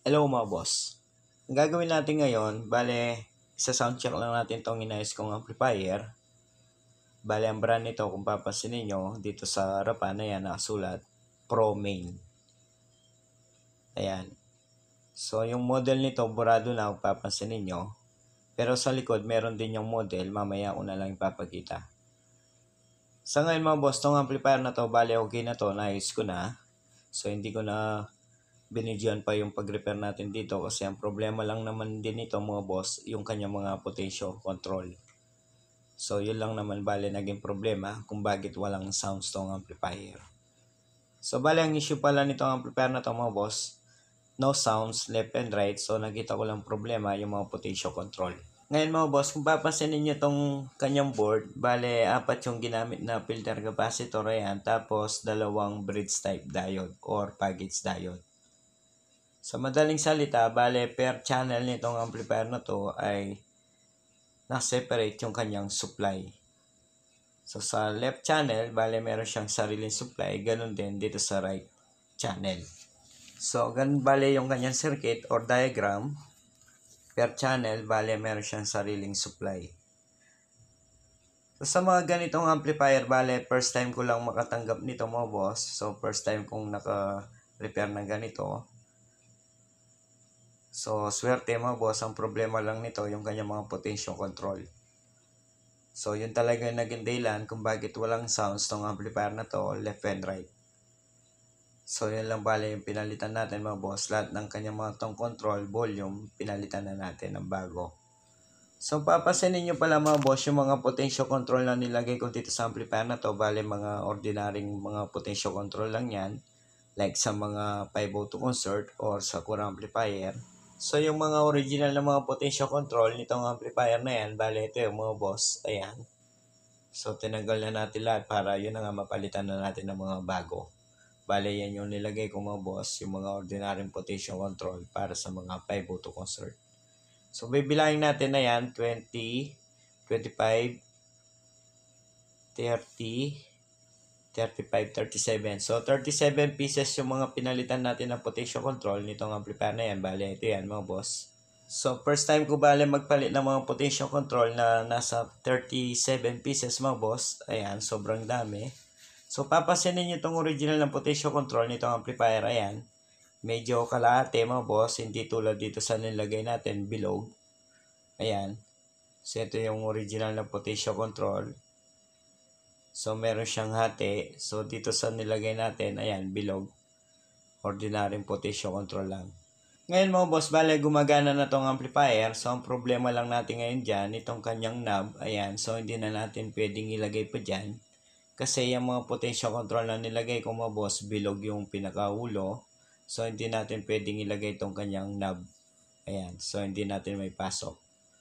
Hello mga boss. Ang gagawin natin ngayon, bale, isa-sound check lang natin itong inayos kong amplifier. Bale, ang brand nito, kung papansinin nyo, dito sa harapan na yan, nakasulat, Pro Main. Ayan. So, yung model nito, burado na kung papansinin nyo. Pero sa likod, meron din yung model, mamaya ko na lang ipapakita. Sa ngayon mga boss, itong amplifier na to, bale, okay na to, naayos ko na. So, hindi ko na binidyoan pa yung pag-repair natin dito kasi ang problema lang naman din ito mga boss, yung kanyang mga potential control. So yun lang naman bale naging problema kung bakit walang sounds tong amplifier. So bale ang issue pala nitong amplifier na to mga boss, no sounds left and right, so nakita ko lang problema yung mga potential control. Ngayon mga boss, kung papansinin nyo itong kanyang board, bale apat yung ginamit na filter capacitor ayan, tapos dalawang bridge type diode or package diode. Sa madaling salita, bale per channel nitong amplifier na to ay na-separate yung kanyang supply. So sa left channel, bale meron siyang sariling supply, ganun din dito sa right channel. So ganun bale yung kanyang circuit or diagram. Per channel, bale meron siyang sariling supply. So sa mga ganitong amplifier, bale first time ko lang makatanggap nito mga boss. So first time kong naka-repair ng ganito. So, swerte mga boss, ang problema lang nito yung kanyang mga potential control. So, yun talaga yung naging dahilan kung bakit walang sounds tong amplifier na to, left and right. So, yun lang bale yung pinalitan natin mga boss. Lahat ng kanyang mga tong control, volume, pinalitan na natin ng bago. So, papansinin nyo pala mga boss, yung mga potential control na nilagay ko dito sa amplifier na to, bale mga ordinaryong mga potential control lang yan. Like sa mga 502 concert or sa Sakura amplifier. So, yung mga original na mga potential control nitong amplifier na yan, bale ito yung mga boss, ayan. So, tinanggal na natin lahat para yun na nga mapalitan na natin ng mga bago. Bale, yan yung nilagay ko mga boss, yung mga ordinary potential control para sa mga 502 concert. So, bibilangin natin na yan, 20, 25, 30, 35, 37. So, 37 pieces yung mga pinalitan natin ng potential control nitong amplifier na yan. Bale, ito yan mga boss. So, first time ko bale magpalit ng mga potential control na nasa 37 pieces mga boss. Ayan, sobrang dami. So, papansinin nyo itong original ng potential control nitong amplifier. Ayan, medyo kalahati mga boss. Hindi tulad dito sa nilagay natin, bilog. Ayan. So, ito yung original na potential control. So, meron siyang hati. So, dito sa nilagay natin, ayan, bilog. Ordinary potential control lang. Ngayon mga boss, bale, gumagana na tong amplifier. So, ang problema lang natin ngayon dyan, itong kanyang knob, ayan. So, hindi na natin pwedeng ilagay pa dyan. Kasi yung mga potential control na nilagay ko mga boss, bilog yung pinakaulo. So, hindi natin pwedeng ilagay itong kanyang knob. Ayan. So, hindi natin may pasok.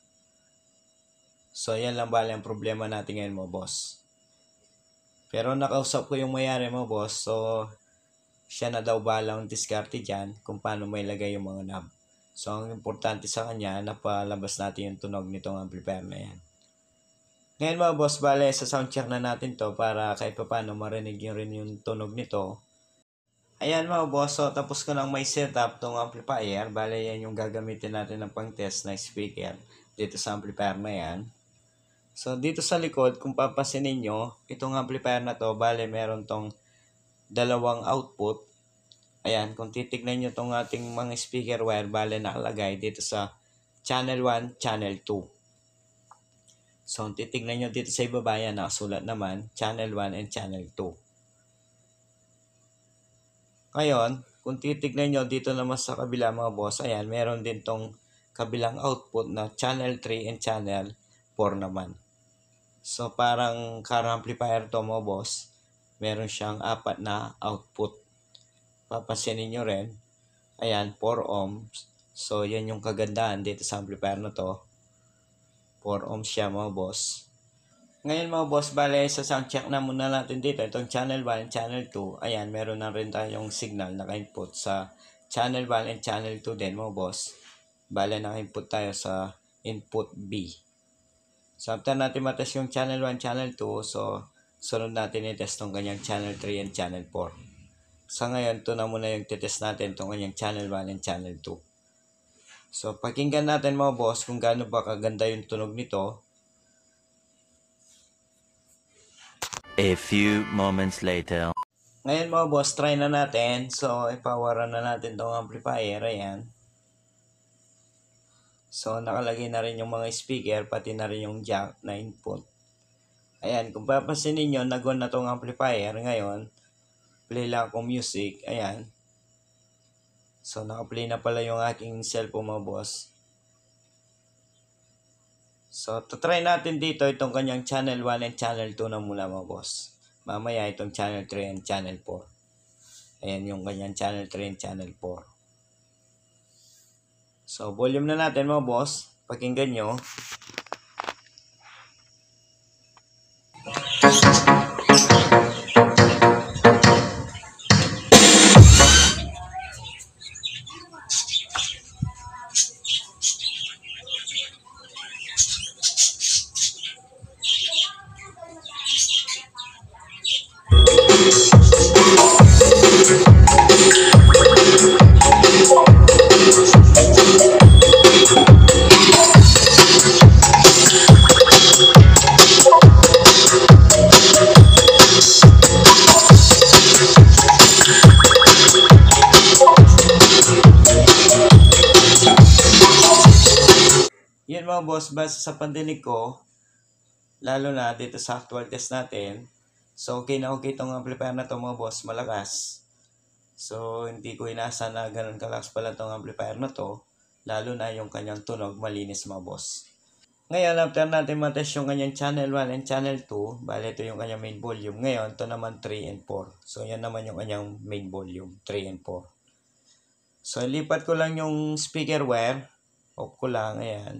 So, yan lang bale ang problema natin ngayon mga boss. Pero nakausap ko yung mayari mo boss, so siya na daw balang diskarte dyan kung paano may lagay yung mga knob. So ang importante sa kanya, napalabas natin yung tunog nitong amplifier na yan. Ngayon mga boss, bale sa sound check na natin to para kahit pa paano marinig nyo rin yung tunog nito. Ayan mga boss, so tapos ko lang may setup tong amplifier. Bale yan yung gagamitin natin ng pang test na speaker dito sa amplifier na yan. So, dito sa likod, kung papansinin nyo, itong amplifier na to, bale, meron tong dalawang output. Ayan, kung titignan nyo tong ating mga speaker wire, bale, nakalagay dito sa channel 1, channel 2. So, kung titignan nyo dito sa ibaba, yan, nakasulat naman, channel 1 and channel 2. Ngayon, kung titignan nyo dito naman sa kabila mga boss, ayan, meron din tong kabilang output na channel 3 and channel 4 naman. So, parang car amplifier to mo, boss. Meron siyang 4 na output. Papansinin nyo rin. Ayan, 4 ohms. So, yan yung kagandahan dito sa amplifier na to. 4 ohms siya, mga boss. Ngayon, mga boss, bale, sa sound check na muna natin dito. Itong channel 1 and channel 2. Ayan, meron na rin tayong signal naka-input sa channel 1 and channel 2 din, mga boss. Bale, naka-input tayo sa input B. So, after natin matest yung channel 1, channel 2, so, sunod natin i-test tong kanyang channel 3 and channel 4. Sa ngayon, ito na muna yung titest natin tong kanyang channel 1 and channel 2. So, pakinggan natin mga boss kung gaano ba kaganda yung tunog nito. A few moments later. Ngayon mga boss, try na natin. So, ipoweran na natin tong amplifier. Ayan. So, nakalagay na rin yung mga speaker, pati na rin yung jack na input. Ayan, kung papansin ninyo, nag-on na tong amplifier. Ngayon, play lang akong music. Ayan. So, naka-play na pala yung aking cellphone mga boss. So, try natin dito itong kanyang channel 1 and channel 2 na muna mga boss. Mamaya itong channel 3 and channel 4. Ayan yung kanyang channel 3 and channel 4. So, volume na natin mga boss. Pakinggan nyo. Yan mga boss, base sa pandinig ko, lalo na dito sa actual test natin, so okay na okay itong amplifier na to mga boss, malakas. So hindi ko inasa na ganun kalakas pala itong amplifier na to, lalo na yung kanyang tunog malinis mga boss. Ngayon, after natin matest yung kanyang channel 1 and channel 2, bali ito yung kanyang main volume. Ngayon, ito naman 3 and 4. So yan naman yung kanyang main volume, 3 and 4. So lipat ko lang yung speaker wire, off ko lang, ayan.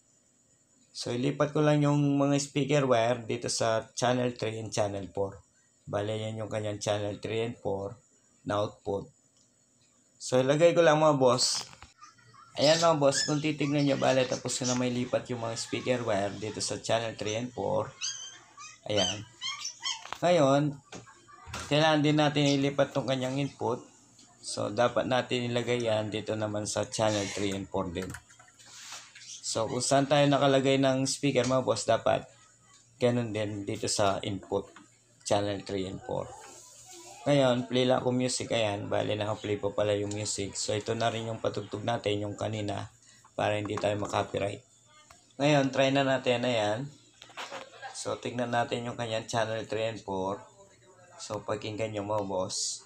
So, ilipat ko lang yung mga speaker wire dito sa channel 3 and channel 4. Bale, yan yung kanyang channel 3 and 4 na output. So, ilagay ko lang mga boss. Ayan mga boss, kung titignan nyo, bale, tapos ko na may lipat yung mga speaker wire dito sa channel 3 and 4. Ayan. Ngayon, kailangan din natin ilipat tong kanyang input. So, dapat natin ilagay yan dito naman sa channel 3 and 4 din. So, kung saan tayo nakalagay ng speaker mga boss, dapat ganun din dito sa input, channel 3 and 4. Ngayon, play lang ako music. Ayan, bali naka-play pa pala yung music. So, ito na rin yung patugtog natin, yung kanina, para hindi tayo makopyright. Ngayon, try na natin. Ayan. So, tignan natin yung kanyang channel 3 and 4. So, pakinggan nyo mga boss.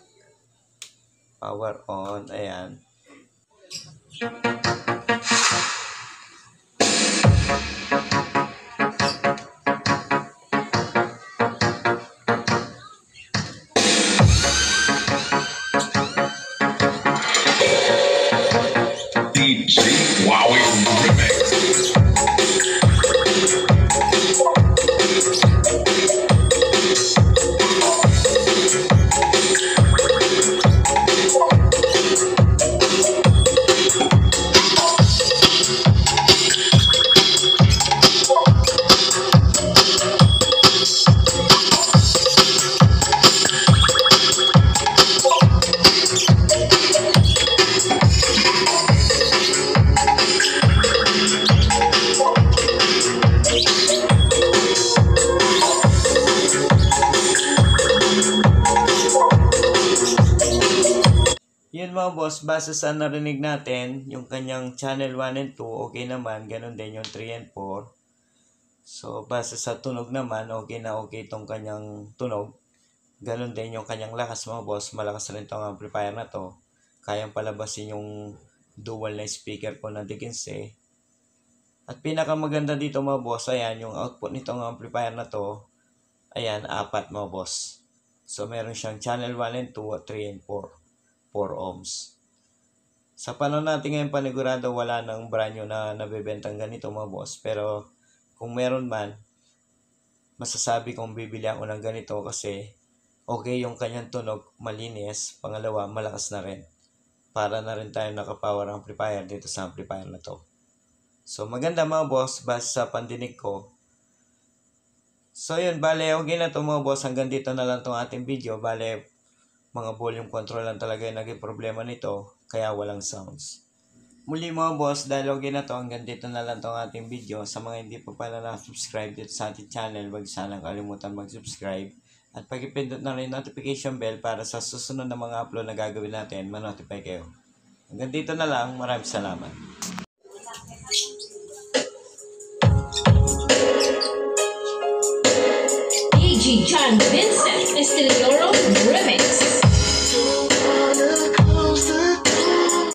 Power on. Ayan. DJ Wowie Remix. Yun mga boss, base sa narinig natin, yung kanyang channel 1 and 2, okay naman. Ganun din yung 3 and 4. So, base sa tunog naman, okay na okay itong kanyang tunog. Ganun din yung kanyang lakas mga boss. Malakas rin itong amplifier na to. Kayang palabasin yung dual na speaker ko na D15. At pinakamaganda dito mga boss, ayan, yung output nitong amplifier na to, ayan, 4 mga boss. So, meron siyang channel 1 and 2 at 3 and 4. 4 ohms. Sa panahon natin ngayon panigurado wala nang brand new na nabebentang ganito mga boss. Pero kung meron man, masasabi kong bibili ako ng ganito kasi okay yung kanyang tunog, malinis. Pangalawa, malakas na rin. Para na rin tayo naka-power amplifier dito sa amplifier na to. So maganda mga boss, base sa pandinig ko. So yun, bale, okay na to mga boss. Hanggang dito na lang tong ating video. Bale, mga volume control lang talaga yung naging problema nito, kaya walang sounds. Muli mga boss, dahil okay na to, hanggang dito na lang tong ating video. Sa mga hindi pa pala na-subscribe dito sa ating channel, wag sanang kalimutan mag-subscribe. At pag-ipindot na rin notification bell para sa susunod na mga upload na gagawin natin, ma-notify kayo. Hanggang dito na lang, maraming salamat. DJ John Vincent Estilioro Remix.